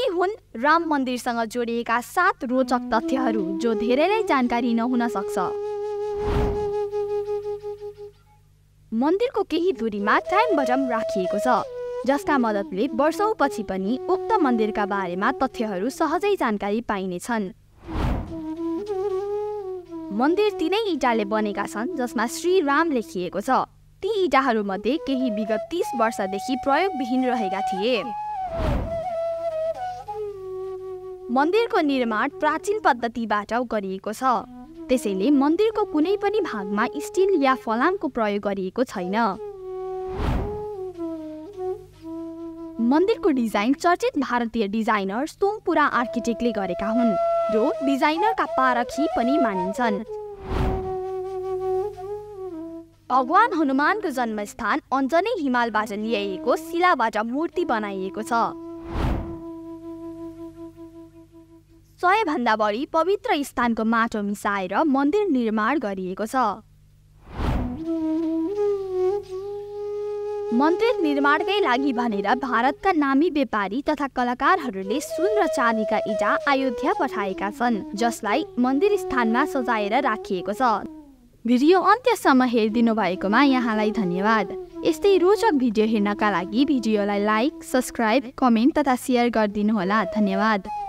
हुन् राम मन्दिरसँग जोडिएका 7 रोचक तथ्यहरू जो धेरैलाई जानकारी नहुन सक्छ। मन्दिरको केही दूरीमा टाइम बटम राखिएको छ, जसका मद्दतले वर्षौंपछि पनि उक्त मन्दिरका बारेमा तथ्यहरू सहजै जानकारी पाइनेछन्। मन्दिर तिनै इँटाले बनेका छन् जसमा श्री राम लेखिएको छ। ती इँटाहरूमध्ये केही विगत 30 वर्षदेखि प्रयोगविहीन रहेका थिए। मन्दिरको निर्माण प्राचीन पद्धतिबाट गरिएको छ, त्यसैले मन्दिरको कुनै पनि भागमा स्टिल या फलामको प्रयोग गरिएको छैन। मन्दिरको डिजाइन चर्चित भारतीय डिजाइनर सोमपुरा आर्किटेक्टले गरेका हुन्, जो डिजाइनरका पारखी पनि मानिन्छन्। भगवान हनुमानको जन्मस्थान अञ्जनी हिमालबाट ल्याइएको शिलाबाट मूर्ति बनाइएको छ। 100 भन्दा बढी पवित्र स्थानको माटो मिसाएर मन्दिर निर्माण गरिएको छ। मन्दिर निर्माणकै लागि भनेर भारतका नामी व्यापारी तथा कलाकारहरूले सुन र चाँदीका इँटा अयोध्या पठाएका छन्, जसलाई मन्दिर स्थानमा सजाएर राखिएको छ। भिडियो अन्त्यसम्म हेरिदिनु भएकोमा यहाँलाई धन्यवाद। यस्तै रोचक भिडियो हेर्नका लागि भिडियोलाई लाइक, सब्स्क्राइब, कमेन्ट तथा सेयर गरिदिनुहोला। धन्यवाद।